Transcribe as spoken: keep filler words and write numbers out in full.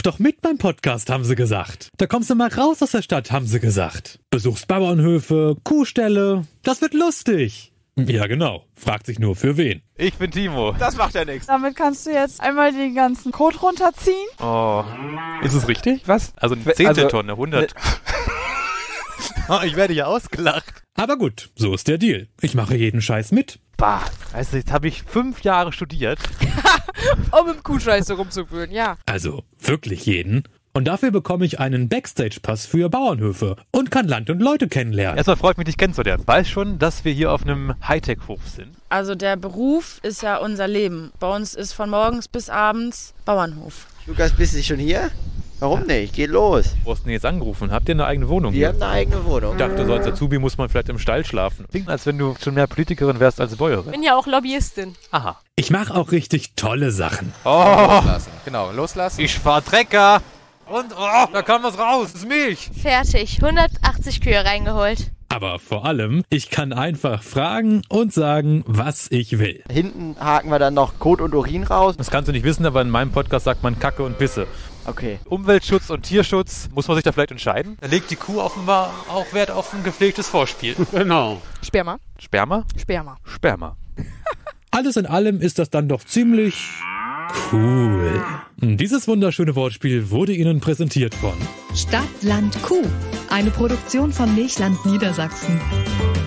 doch mit beim Podcast, haben sie gesagt. Da kommst du mal raus aus der Stadt, haben sie gesagt. Besuchst Bauernhöfe, Kuhställe. Das wird lustig. Ja, genau. Fragt sich nur für wen. Ich bin Timo. Das macht ja nichts. Damit kannst du jetzt einmal den ganzen Code runterziehen. Oh. Ist es richtig? Was? Also eine Zehnteltonne, also, hundert. Oh, ich werde hier ausgelacht. Aber gut, so ist der Deal. Ich mache jeden Scheiß mit. Bah, also jetzt habe ich fünf Jahre studiert. Um im Kuhscheiße rumzuwühlen, ja. Also wirklich jeden. Und dafür bekomme ich einen Backstage-Pass für Bauernhöfe und kann Land und Leute kennenlernen. Erstmal freut mich, dich kennenzulernen. Weiß schon, dass wir hier auf einem Hightech-Hof sind. Also der Beruf ist ja unser Leben. Bei uns ist von morgens bis abends Bauernhof. Lukas, bist du schon hier? Warum nicht? Geh los. Wo hast du denn jetzt angerufen? Habt ihr eine eigene Wohnung Wir hier? haben eine eigene Wohnung. Ich dachte, so als Azubi muss man vielleicht im Stall schlafen. Klingt, als wenn du schon mehr Politikerin wärst als Bäuerin. Ich bin ja auch Lobbyistin. Aha. Ich mache auch richtig tolle Sachen. Oh, Loslassen. Genau, loslassen. ich fahr Trecker. Und, oh, da kam was raus. Das ist Milch. Fertig. hundertachtzig Kühe reingeholt. Aber vor allem, ich kann einfach fragen und sagen, was ich will. Hinten haken wir dann noch Kot und Urin raus. Das kannst du nicht wissen, aber in meinem Podcast sagt man Kacke und Pisse. Okay. Umweltschutz und Tierschutz, muss man sich da vielleicht entscheiden? Da legt die Kuh offenbar auch Wert auf ein gepflegtes Vorspiel. Genau. Sperma? Sperma? Sperma. Sperma. Alles in allem ist das dann doch ziemlich cool. Dieses wunderschöne Wortspiel wurde Ihnen präsentiert von Stadt, Land, Kuh. Eine Produktion von Milchland Niedersachsen.